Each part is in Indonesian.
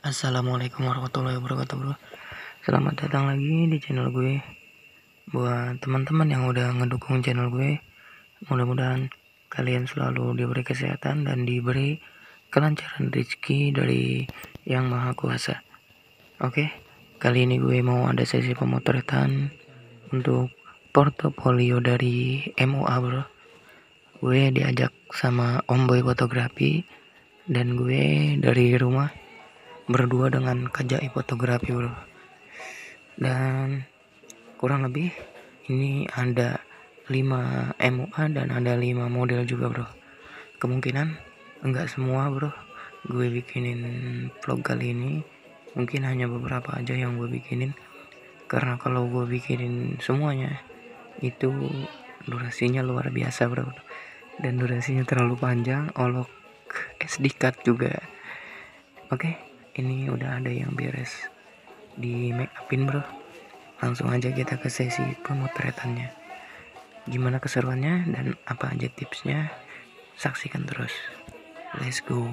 Assalamualaikum warahmatullahi wabarakatuh, bro. Selamat datang lagi di channel gue. Buat teman-teman yang udah ngedukung channel gue, mudah-mudahan kalian selalu diberi kesehatan dan diberi kelancaran rezeki dari Yang Maha Kuasa. Oke, kali ini gue mau ada sesi pemotretan untuk portofolio dari MUA, bro. Gue diajak sama Om Boy Fotografi dan gue dari rumah berdua dengan Kajai Fotografi, bro. Dan kurang lebih ini ada 5 MUA dan ada 5 model juga, bro. Kemungkinan enggak semua, bro, gue bikinin vlog kali ini. Mungkin hanya beberapa aja yang gue bikinin, karena kalau gue bikinin semuanya itu durasinya luar biasa, bro, dan durasinya terlalu panjang, olok SD card juga. Oke, ini udah ada yang beres di make upin, bro. Langsung aja kita ke sesi pemotretannya. Gimana keseruannya dan apa aja tipsnya, saksikan terus. Let's go.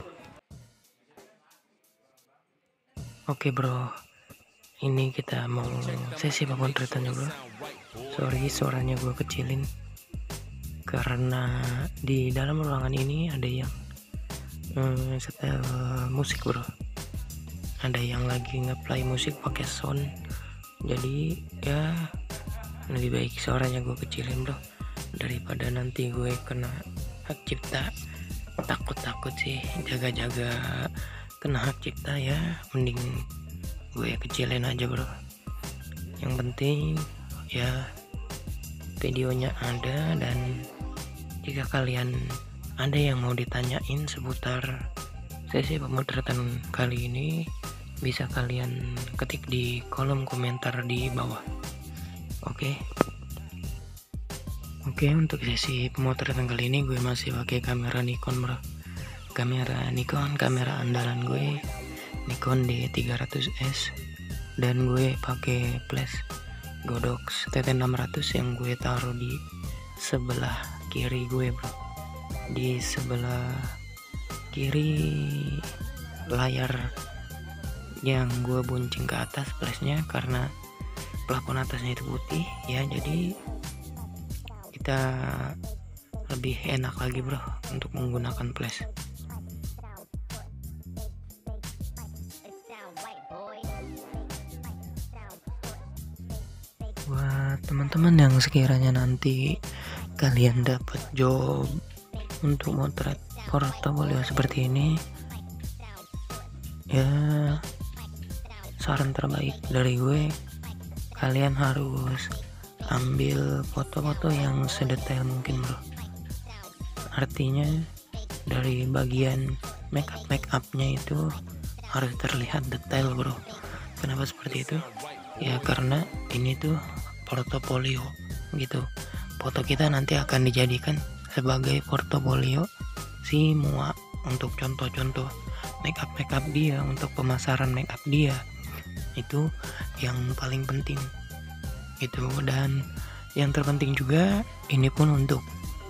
Oke, bro, ini kita mau sesi pemotretannya, bro. Sorry suaranya gue kecilin karena di dalam ruangan ini ada yang setel musik, bro. Ada yang lagi ngeplay musik pakai sound, jadi ya lebih baik suaranya gue kecilin, bro, daripada nanti gue kena hak cipta. Takut sih, jaga-jaga kena hak cipta ya, mending gue kecilin aja, bro. Yang penting ya videonya ada, dan jika kalian ada yang mau ditanyain seputar sesi pemotretan kali ini, bisa kalian ketik di kolom komentar di bawah. Oke, untuk sesi pemotretan kali ini gue masih pakai kamera Nikon, bro. Kamera Nikon, kamera andalan gue, Nikon D300S, dan gue pakai flash Godox TT600 yang gue taruh di sebelah kiri gue, bro. Di sebelah kiri layar yang gue buncing ke atas flashnya, karena plafon atasnya itu putih ya, jadi kita lebih enak lagi, bro, untuk menggunakan flash. Buat teman-teman yang sekiranya nanti kalian dapat job untuk motret portofolio seperti ini, ya saran terbaik dari gue, kalian harus ambil foto-foto yang sedetail mungkin, bro. Artinya dari bagian make upnya itu harus terlihat detail, bro. Kenapa seperti itu? Ya karena ini tuh portofolio gitu. Foto kita nanti akan dijadikan sebagai portofolio si MUA untuk contoh-contoh make up dia, untuk pemasaran make up dia. Itu yang paling penting gitu. Dan yang terpenting juga ini pun untuk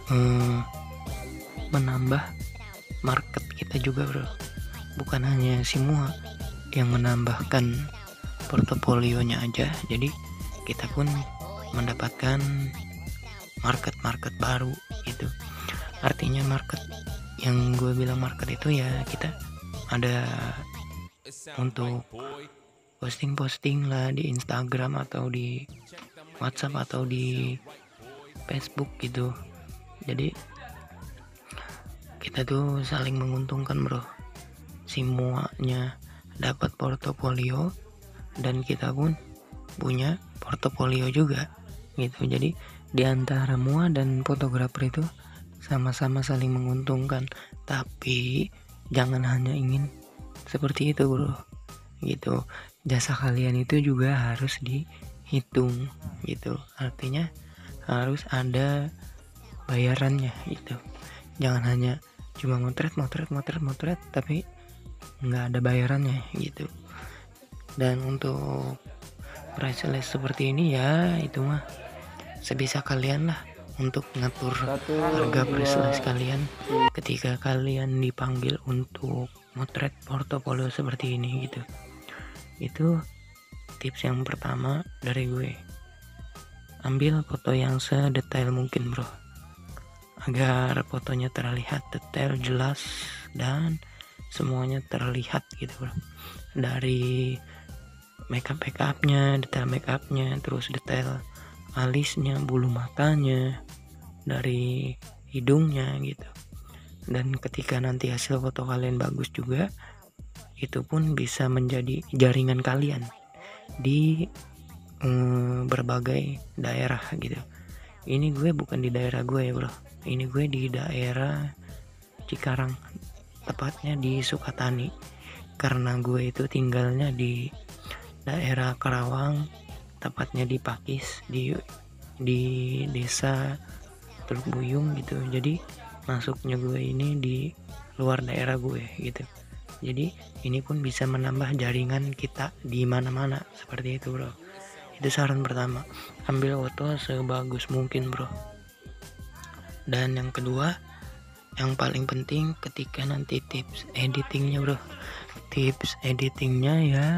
menambah market kita juga, bro. Bukan hanya si MUA yang menambahkan portofolionya aja, jadi kita pun mendapatkan market baru gitu. Artinya market, yang gue bilang market itu ya kita ada untuk posting lah di Instagram atau di WhatsApp atau di Facebook gitu. Jadi kita tuh saling menguntungkan, bro. Semuanya dapat portofolio dan kita pun punya portofolio juga gitu. Jadi di antara MUA dan fotografer itu sama-sama saling menguntungkan, tapi jangan hanya ingin seperti itu, bro, gitu. Jasa kalian itu juga harus dihitung gitu. Artinya harus ada bayarannya gitu. Jangan hanya cuma motret tapi nggak ada bayarannya gitu. Dan untuk price list seperti ini ya itu mah sebisa kalian lah untuk ngatur harga price list kalian ketika kalian dipanggil untuk motret portofolio seperti ini gitu. Itu tips yang pertama dari gue. Ambil foto yang sedetail mungkin bro, agar fotonya terlihat detail, jelas, dan semuanya terlihat gitu bro. Dari makeupnya, detail makeupnya, terus detail alisnya, bulu matanya, dari hidungnya gitu. Dan ketika nanti hasil foto kalian bagus juga, itu pun bisa menjadi jaringan kalian di berbagai daerah gitu. Ini gue bukan di daerah gue ya bro, ini gue di daerah Cikarang, tepatnya di Sukatani, karena gue itu tinggalnya di daerah Karawang, tepatnya di Pakis, di desa Teluk Buyung gitu. Jadi masuknya gue ini di luar daerah gue gitu. Jadi ini pun bisa menambah jaringan kita di mana-mana, seperti itu bro. Itu saran pertama, ambil foto sebagus mungkin bro. Dan yang kedua, yang paling penting ketika nanti tips editingnya bro, tips editingnya ya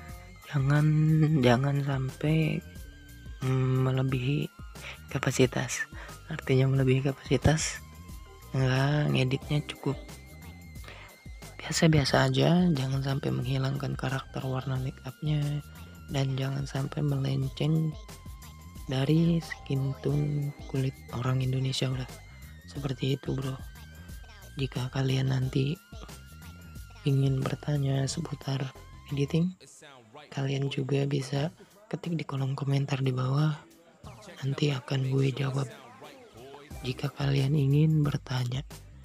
jangan sampai melebihi kapasitas. Artinya melebihi kapasitas, enggak, ngeditnya cukup biasa-biasa aja, jangan sampai menghilangkan karakter warna make upnya, dan jangan sampai melenceng dari skin tone kulit orang Indonesia udah. Seperti itu bro. Jika kalian nanti ingin bertanya seputar editing, kalian juga bisa ketik di kolom komentar di bawah, nanti akan gue jawab jika kalian ingin bertanya.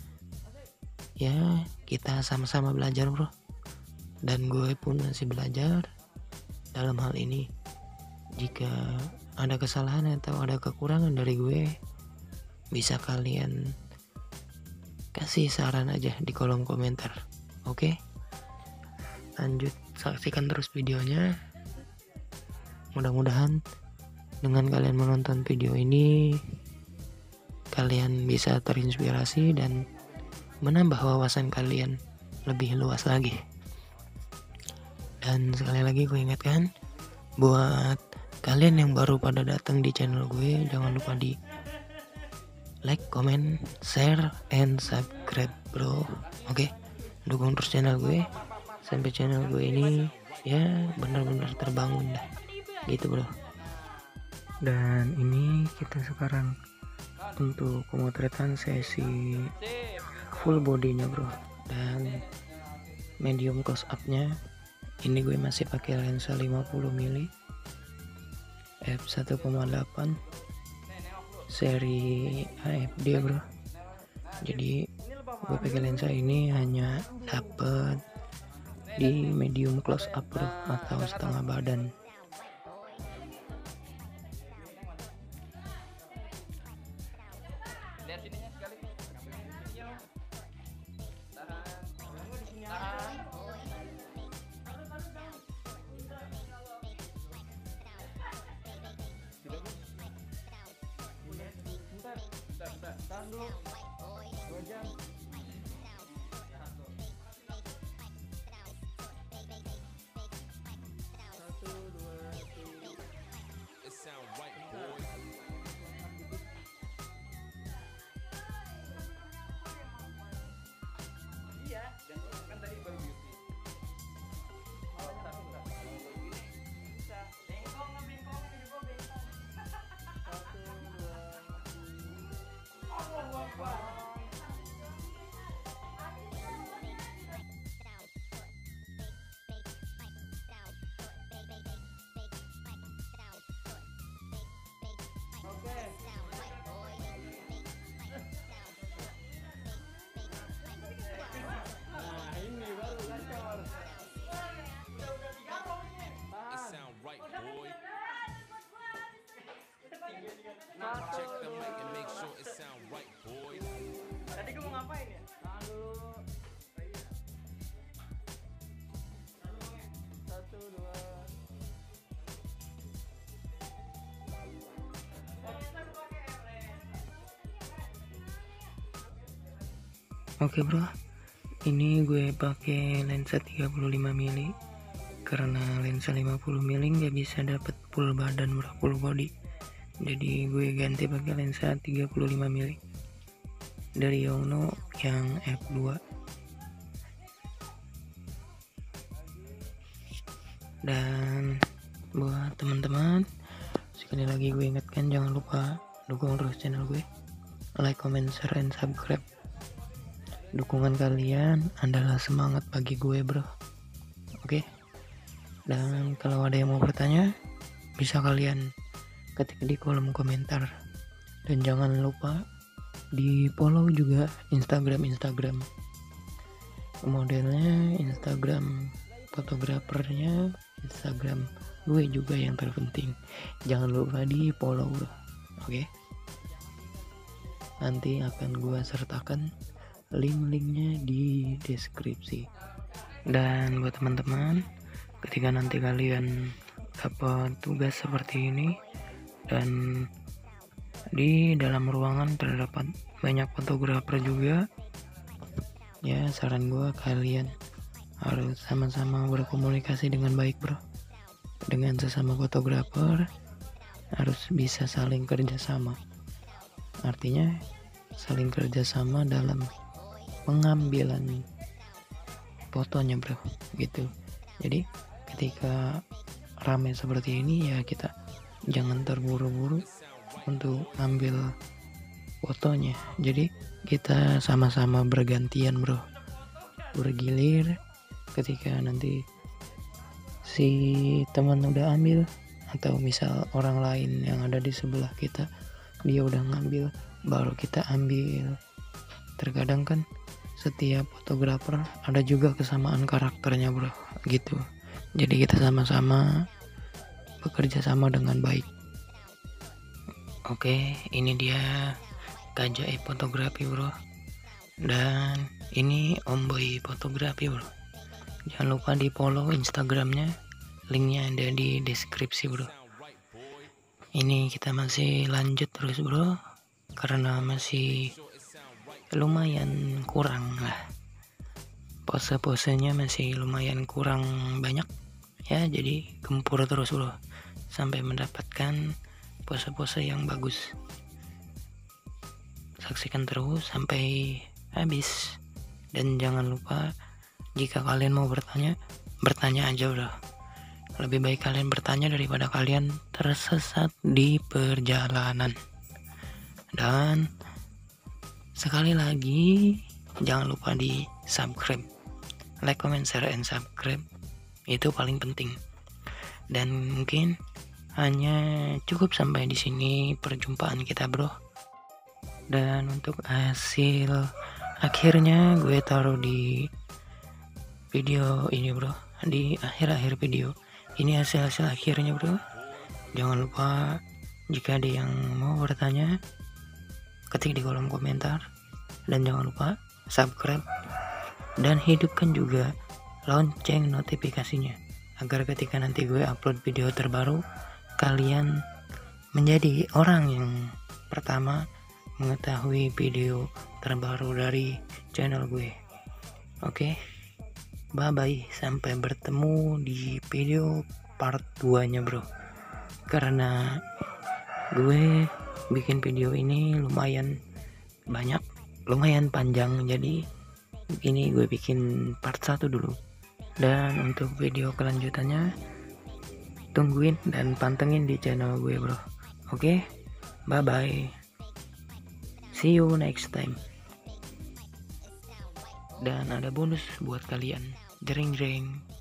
Ya, kita sama-sama belajar bro, dan gue pun masih belajar dalam hal ini. Jika ada kesalahan atau ada kekurangan dari gue, bisa kalian kasih saran aja di kolom komentar. Oke? Lanjut, saksikan terus videonya. Mudah-mudahan dengan kalian menonton video ini, kalian bisa terinspirasi dan menambah wawasan kalian lebih luas lagi. Dan sekali lagi gue ingatkan, buat kalian yang baru pada datang di channel gue, jangan lupa di like, comment, share, and subscribe bro. Oke, dukung terus channel gue sampai channel gue ini ya benar-benar terbangun dah gitu bro. Dan ini kita sekarang untuk pemotretan sesi full bodinya bro, dan medium close up nya ini gue masih pakai lensa 50mm f1.8 seri AFD bro. Jadi gue pakai lensa ini hanya dapet di medium close up bro, atau setengah badan. Tahan dulu 2 jam. Iya, kan tadi baru beauty. Bisa. Bengkong ini juga bengkong. 1, 2, 3. Check the mic and make sure it sound right, boys. Tadi gue mau ngapain ya? Tahan dulu. 1, 2. Oke bro, Ini gue pakai lensa 35 mili karena lensa 50 mili nggak bisa dapet full badan bro, full body. Jadi gue ganti pakai lensa 35 mili dari Yongnuo yang f2. Dan buat teman-teman, sekali lagi gue ingatkan, jangan lupa dukung terus channel gue, like, comment, share, and subscribe. Dukungan kalian adalah semangat bagi gue bro. Oke. Dan kalau ada yang mau bertanya, bisa kalian ketik di kolom komentar. Dan jangan lupa di follow juga Instagram modelnya, Instagram fotografernya, Instagram gue juga yang terpenting. Jangan lupa di follow bro. Oke. Nanti akan gue sertakan link-linknya di deskripsi. Dan buat teman-teman, ketika nanti kalian dapat tugas seperti ini dan di dalam ruangan terdapat banyak fotografer juga, ya saran gue kalian harus sama-sama berkomunikasi dengan baik bro. Dengan sesama fotografer harus bisa saling kerjasama. Artinya saling kerjasama dalam pengambilan fotonya bro, gitu. Jadi ketika rame seperti ini ya kita jangan terburu-buru untuk ambil fotonya. Jadi kita sama-sama bergantian bro, bergilir. Ketika nanti si teman udah ambil, atau misal orang lain yang ada di sebelah kita dia udah ngambil, baru kita ambil. Terkadang kan setiap fotografer ada juga kesamaan karakternya bro, gitu. Jadi kita sama-sama bekerja sama dengan baik. Oke, ini dia KJI Fotografi bro. Dan ini Om Boy Fotografi bro. Jangan lupa di follow Instagramnya, linknya ada di deskripsi bro. Ini kita masih lanjut terus bro, karena masih lumayan kurang lah, pose-posenya masih lumayan kurang banyak ya. Jadi gempur terus bro sampai mendapatkan pose-pose yang bagus. Saksikan terus sampai habis. Dan jangan lupa, jika kalian mau bertanya aja bro. Lebih baik kalian bertanya daripada kalian tersesat di perjalanan. Dan sekali lagi, jangan lupa di subscribe, like, comment, share, and subscribe. Itu paling penting. Dan mungkin hanya cukup sampai di sini perjumpaan kita bro. Dan untuk hasil akhirnya gue taruh di video ini bro, di akhir video ini hasil akhirnya bro. Jangan lupa jika ada yang mau bertanya, ketik di kolom komentar. Dan jangan lupa subscribe dan hidupkan juga lonceng notifikasinya, agar ketika nanti gue upload video terbaru, kalian menjadi orang yang pertama mengetahui video terbaru dari channel gue. Oke, bye bye, sampai bertemu di video part 2 nya bro. Karena gue bikin video ini lumayan banyak, lumayan panjang, jadi ini gue bikin part 1 dulu. Dan untuk video kelanjutannya tungguin dan pantengin di channel gue bro. Oke, bye bye, see you next time. Dan ada bonus buat kalian, jreng jreng.